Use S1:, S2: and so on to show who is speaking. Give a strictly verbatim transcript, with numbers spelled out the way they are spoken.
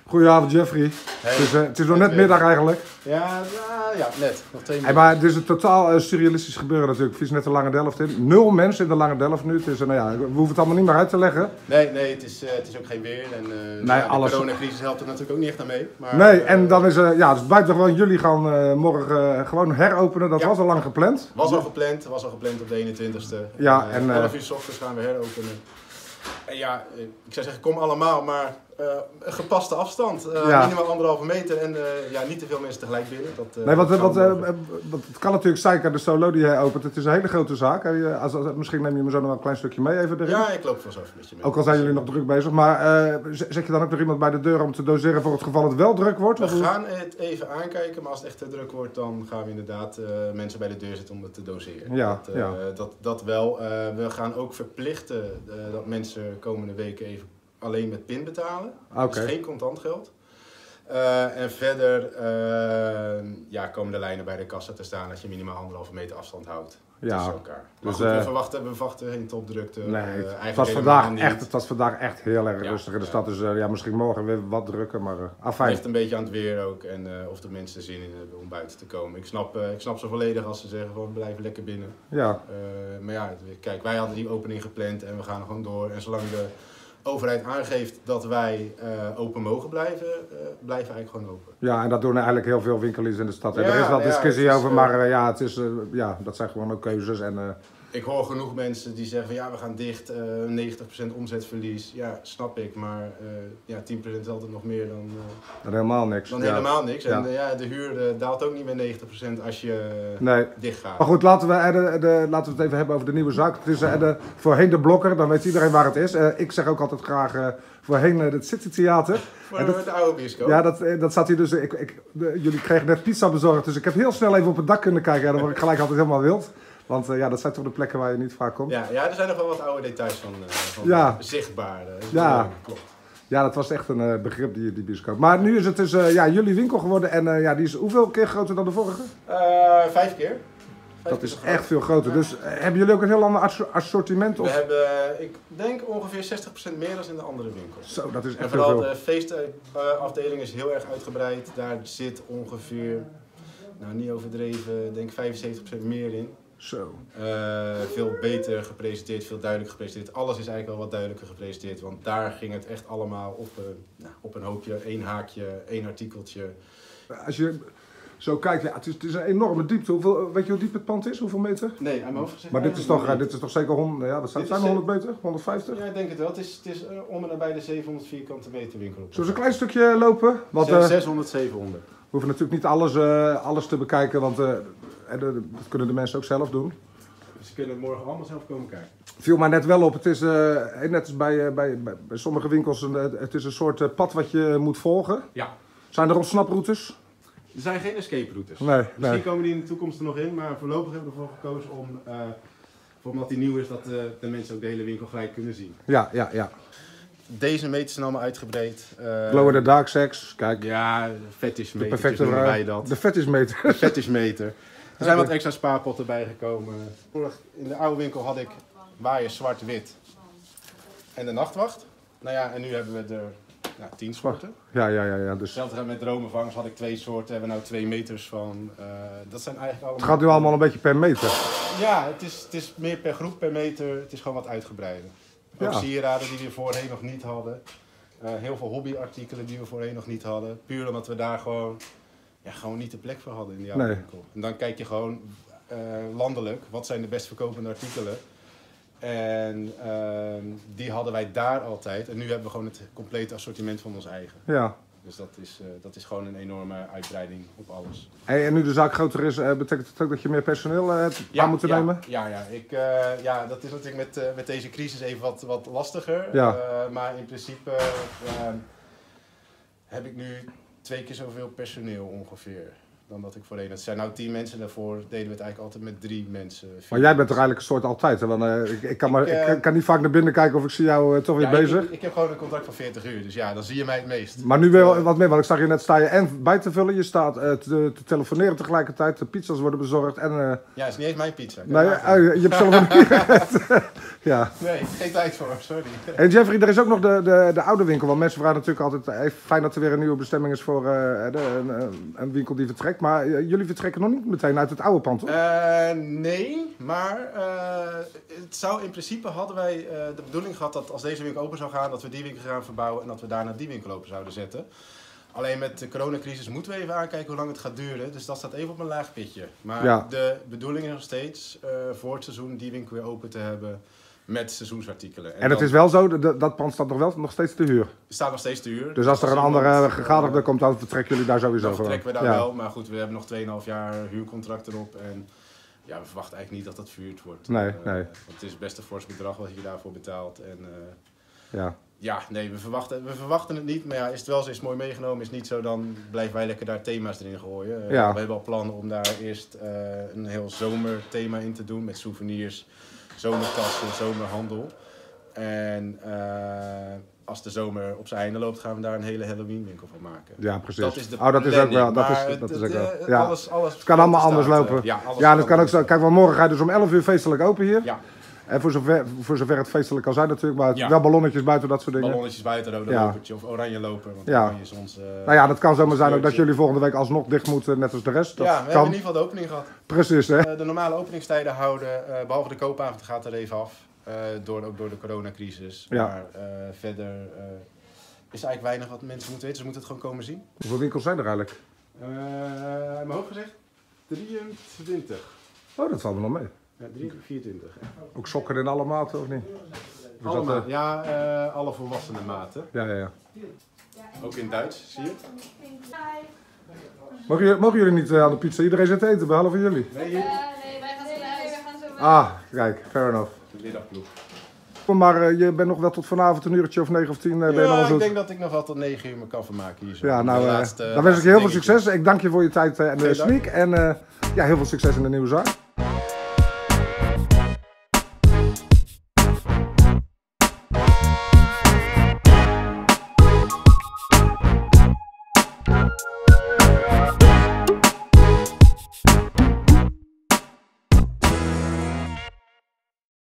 S1: Goedenavond Jeffrey.
S2: Hey.
S1: Het is, uh, het is nog net middag eigenlijk.
S2: Ja, uh, ja, net. Nog twee minuten.
S1: Hey, maar het is een totaal uh, surrealistisch gebeuren natuurlijk. Fiets net de Lange Delft in. Nul mensen in de Lange Delft nu. Het is, uh, nou ja, we hoeven het allemaal niet meer uit te leggen.
S2: Nee, nee het, is, uh, het is ook geen weer. En uh,
S1: nee,
S2: ja,
S1: alles...
S2: de coronacrisis helpt er natuurlijk ook niet echt aan mee. Maar,
S1: nee,
S2: uh,
S1: en dan is uh, ja, dus buitengewoon, jullie gaan uh, morgen uh, gewoon heropenen. Dat ja. was al lang gepland.
S2: Was al gepland. Was al gepland op de eenentwintigste.
S1: Ja,
S2: uh,
S1: en... Uh,
S2: elf uur 's ochtends gaan we heropenen. En ja, ik zou zeggen, kom allemaal, maar uh, gepaste afstand. Uh, ja. Minimaal anderhalve meter en uh, ja, niet te veel mensen tegelijk binnen. Dat, uh,
S1: nee, wat, wat, uh, wat, het kan natuurlijk zijn, de Solo die hij opent, het is een hele grote zaak. Als, als, misschien neem je me zo nog wel een klein stukje mee even erin.
S2: Ja, ik loop wel zo even met je mee.
S1: Ook al zijn jullie nog druk bezig, maar uh, zet je dan ook nog iemand bij de deur om te doseren voor het geval het wel druk wordt?
S2: We gaan het even aankijken, maar als het echt te druk wordt, dan gaan we inderdaad uh, mensen bij de deur zetten om het te doseren.
S1: Ja,
S2: dat, uh,
S1: ja.
S2: dat, dat wel. Uh, we gaan ook verplichten uh, dat mensen komende weken even alleen met pin betalen.
S1: Okay.
S2: Dus geen contant geld. Uh, en verder uh, ja, komen de lijnen bij de kassa te staan als je minimaal anderhalve meter afstand houdt
S1: ja.
S2: tussen elkaar. Maar
S1: dus,
S2: goed, we
S1: uh,
S2: verwachten, we verwachten geen topdrukte.
S1: Nee,
S2: uh,
S1: het, was vandaag echt, het was vandaag echt heel erg ja, rustig in de ja. stad. Dus uh, ja, misschien morgen weer wat drukker, maar uh, afijn.
S2: Het ligt een beetje aan het weer ook en uh, of de mensen er zin in hebben om buiten te komen. Ik snap, uh, ik snap ze volledig als ze zeggen van we blijven lekker binnen.
S1: Ja.
S2: Uh, maar ja, kijk, wij hadden die opening gepland en we gaan er gewoon door. En zolang de overheid aangeeft dat wij uh, open mogen blijven, uh, blijven eigenlijk gewoon open.
S1: Ja, en dat doen eigenlijk heel veel winkeliers in de stad. Ja, er is wel
S2: ja,
S1: discussie over,
S2: uh,
S1: maar uh, ja, het is, uh, ja, dat zijn gewoon ook keuzes. En, uh,
S2: ik hoor genoeg mensen die zeggen van ja, we gaan dicht, uh, negentig procent omzetverlies. Ja, snap ik, maar uh, ja, tien procent is altijd nog meer dan, uh,
S1: dan helemaal niks.
S2: Dan
S1: ja.
S2: helemaal niks. En
S1: ja.
S2: Uh, ja, de huur uh, daalt ook niet meer negentig procent als je uh,
S1: nee.
S2: dicht gaat.
S1: Maar goed, laten we, uh, de, de, laten we het even hebben over de nieuwe zaak. Het is uh, de, voorheen de Blokker, dan weet iedereen waar het is. Uh, ik zeg ook altijd graag uh, voorheen uh, het City Theater.
S2: Voor dat, de oude bioscoop.
S1: Ja, dat, dat zat hier dus. Ik, ik, de, jullie kregen net pizza bezorgd, dus ik heb heel snel even op het dak kunnen kijken. En dan word ik gelijk altijd helemaal wild. Want uh, ja, dat zijn toch de plekken waar je niet vaak komt.
S2: Ja, ja er zijn nog wel wat oude details van, uh, van
S1: ja.
S2: zichtbaar. Uh,
S1: ja.
S2: Leuk, klopt.
S1: Ja, dat was echt een uh, begrip, die, die bioscoop. Maar nu is het dus uh, ja, jullie winkel geworden en uh, ja, die is hoeveel keer groter dan de vorige?
S2: Uh, vijf keer.
S1: Dat is echt veel groter. Ja. Dus uh, hebben jullie ook een heel ander assortiment? Of?
S2: We hebben, uh, ik denk ongeveer zestig procent meer dan in de andere winkels.
S1: Zo, dat is echt
S2: en
S1: veel.
S2: vooral de feestafdeling is heel erg uitgebreid. Daar zit ongeveer, nou niet overdreven, denk vijfenzeventig procent meer in.
S1: Zo.
S2: Uh, veel beter gepresenteerd, veel duidelijker gepresenteerd. Alles is eigenlijk al wat duidelijker gepresenteerd, want daar ging het echt allemaal op, uh, nou, op een hoopje, één haakje, één artikeltje.
S1: Als je zo kijkt, ja, het, is, het is een enorme diepte. Hoeveel, weet je hoe diep het pand is? Hoeveel meter?
S2: Nee, aan mijn hoofd gezegd.
S1: Maar dit is, toch, uh, dit is toch zeker honderd, ja, wat zijn het honderd meter? honderdvijftig?
S2: Ja, ik denk het wel. Het is, het is uh, om en nabij de zevenhonderd vierkante meter winkel op.
S1: Zullen we een klein stukje lopen? Want, uh,
S2: zeshonderd, zevenhonderd.
S1: We hoeven natuurlijk niet alles, uh, alles te bekijken, want uh, dat kunnen de mensen ook zelf doen.
S2: Ze kunnen morgen allemaal zelf komen kijken.
S1: Viel mij net wel op, het is uh, net als bij, uh, bij, bij, bij sommige winkels, uh, het is een soort uh, pad wat je moet volgen.
S2: Ja.
S1: Zijn er ontsnaproutes?
S2: Er zijn geen escape routes.
S1: Nee,
S2: Misschien
S1: nee.
S2: komen die in de toekomst er nog in, maar voorlopig hebben we ervoor gekozen om, uh, omdat die nieuw is, dat uh, de mensen ook de hele winkel gelijk kunnen zien.
S1: Ja, ja, ja.
S2: Deze meters zijn allemaal uitgebreid. Uh,
S1: Glow in the dark sex, kijk.
S2: Ja, fetishmeter.
S1: De perfecte
S2: noemen wij dat.
S1: De fetishmeter.
S2: De fetishmeter. Er zijn wat extra spaarpotten bijgekomen. In de oude winkel had ik waaier zwart-wit en de nachtwacht. Nou ja, en nu hebben we er nou, tien soorten.
S1: Ja, ja, ja. ja dus...
S2: Hetzelfde met dromenvangers had ik twee soorten, hebben we nou twee meters van. Uh, dat zijn eigenlijk allemaal...
S1: Het gaat nu allemaal een beetje per meter.
S2: Ja, het is, het is meer per groep, per meter. Het is gewoon wat uitgebreider. Ook
S1: Ja.
S2: sieraden die we voorheen nog niet hadden. Uh, heel veel hobbyartikelen die we voorheen nog niet hadden. Puur omdat we daar gewoon, ja, gewoon niet de plek voor hadden in die oude
S1: Nee.
S2: winkel. En dan kijk je gewoon uh, landelijk, wat zijn de best verkopende artikelen. En uh, die hadden wij daar altijd. En nu hebben we gewoon het complete assortiment van ons eigen.
S1: Ja.
S2: Dus dat is, uh, dat is gewoon een enorme uitbreiding op alles.
S1: Hey, en nu de zaak groter is, uh, betekent het ook dat je meer personeel uh, hebt
S2: Ja,
S1: aan moeten
S2: ja,
S1: nemen?
S2: Ja, ja. Ik, uh, ja, dat is natuurlijk met, uh, met deze crisis even wat, wat lastiger.
S1: Ja.
S2: Uh, maar in principe uh, heb ik nu twee keer zoveel personeel ongeveer. dan dat ik voorheen. Het zijn nou tien mensen, daarvoor deden we het eigenlijk altijd met drie mensen.
S1: Maar jij bent toch eigenlijk een soort altijd, hè? Want, uh, ik, ik, kan maar,
S2: ik, uh,
S1: ik kan niet vaak naar binnen kijken of ik zie jou uh, toch weer
S2: ja,
S1: bezig.
S2: Ik, ik heb gewoon een contract van veertig uur, dus ja, dan zie je mij het meest.
S1: Maar nu wil wat meer, want ik zag je net sta je en bij te vullen, je staat uh, te, te telefoneren tegelijkertijd, de pizza's worden bezorgd en... Uh...
S2: Ja, het is niet eens mijn pizza.
S1: Nee, uh, je hebt zelf een ja.
S2: Nee, geen tijd voor, sorry.
S1: En Jeffrey, er is ook nog de, de, de oude winkel, want mensen vragen natuurlijk altijd, hey, fijn dat er weer een nieuwe bestemming is voor uh, de, een, een winkel die vertrekt, maar uh, jullie vertrekken nog niet meteen uit het oude pand, toch?
S2: Uh, nee, maar uh, het zou in principe hadden wij uh, de bedoeling gehad dat als deze winkel open zou gaan, dat we die winkel gaan verbouwen en dat we daarna die winkel open zouden zetten. Alleen met de coronacrisis moeten we even aankijken hoe lang het gaat duren, dus dat staat even op een laag pitje. Maar ja. De bedoeling is nog steeds uh, voor het seizoen die winkel weer open te hebben. Met seizoensartikelen. En,
S1: en het dan, is wel zo, dat, dat pand staat nog wel nog steeds te huur?
S2: Staat nog steeds te huur.
S1: Dus als er een andere gegadigde komt, dan vertrekken jullie daar sowieso
S2: dan vertrekken we daar
S1: ja.
S2: wel, maar goed, we hebben nog twee komma vijf jaar huurcontract erop. En ja, we verwachten eigenlijk niet dat dat verhuurd wordt.
S1: Nee,
S2: uh,
S1: nee.
S2: Want het is best een fors bedrag wat je daarvoor betaalt. En, uh,
S1: ja.
S2: Ja, nee, we verwachten, we verwachten het niet. Maar ja, is het wel zo, is het mooi meegenomen, is het niet zo, dan blijven wij lekker daar thema's erin gooien. Uh,
S1: ja.
S2: We hebben al plannen om daar eerst uh, een heel zomerthema in te doen met souvenirs, zomertassen, zomerhandel. En uh, als de zomer op zijn einde loopt, gaan we daar een hele Halloween winkel van maken.
S1: Ja, precies.
S2: Dat is de
S1: oh, dat is ook wel. Dat is,
S2: het,
S1: dat is
S2: het,
S1: ook wel.
S2: het,
S1: ja.
S2: alles, alles
S1: het kan allemaal anders
S2: staat,
S1: lopen.
S2: Uh, ja, alles
S1: ja, dat kan ook zo. Kijk, want morgen ga je dus om elf uur feestelijk open hier.
S2: Ja.
S1: En voor zover, voor zover het feestelijk kan zijn natuurlijk, maar
S2: ja.
S1: wel ballonnetjes buiten, dat soort dingen.
S2: Ballonnetjes buiten, rode
S1: ja.
S2: lopertje of oranje loper. Want
S1: ja.
S2: oranje is ons, uh,
S1: nou ja, dat kan zomaar zijn ook dat jullie volgende week alsnog dicht moeten, net als de rest. Dat
S2: ja, we
S1: kan.
S2: hebben in ieder geval de opening gehad.
S1: Precies, hè.
S2: Uh, de normale openingstijden houden, uh, behalve de koopavond gaat er even af. Uh, door, ook door de coronacrisis. Ja. Maar uh, verder uh, is er eigenlijk weinig wat mensen moeten weten. Ze moeten het gewoon komen zien.
S1: Hoeveel winkels zijn er eigenlijk?
S2: Uh, in mijn hoofd gezegd drieëntwintig.
S1: Oh, dat valt me nog mee.
S2: Ja, drieëntwintig, vierentwintig. Ja.
S1: Ook sokken in alle maten, of niet?
S2: Dus alle maten, uh... ja, uh, alle volwassene maten.
S1: Ja, ja, ja.
S2: Ook in Duits, zie je?
S1: Mogen jullie, mogen jullie niet uh, aan de pizza? Iedereen zit te eten, behalve jullie?
S2: Nee, hier.
S3: Uh, nee, wij gaan zo naar huis.
S1: Ah, kijk, fair enough.
S2: De middagploeg.
S1: Maar uh, je bent nog wel tot vanavond een uurtje of negen of tien. Uh, ben je
S2: ja,
S1: nog
S2: ik denk dat ik nog wel tot negen uur me kan vermaken hier zo.
S1: Ja, nou, uh,
S2: laatste,
S1: dan wens ik je heel veel
S2: dingetje.
S1: succes. Ik dank je voor je tijd uh, en de sneak. En uh, ja, heel veel succes in de nieuwe zaak.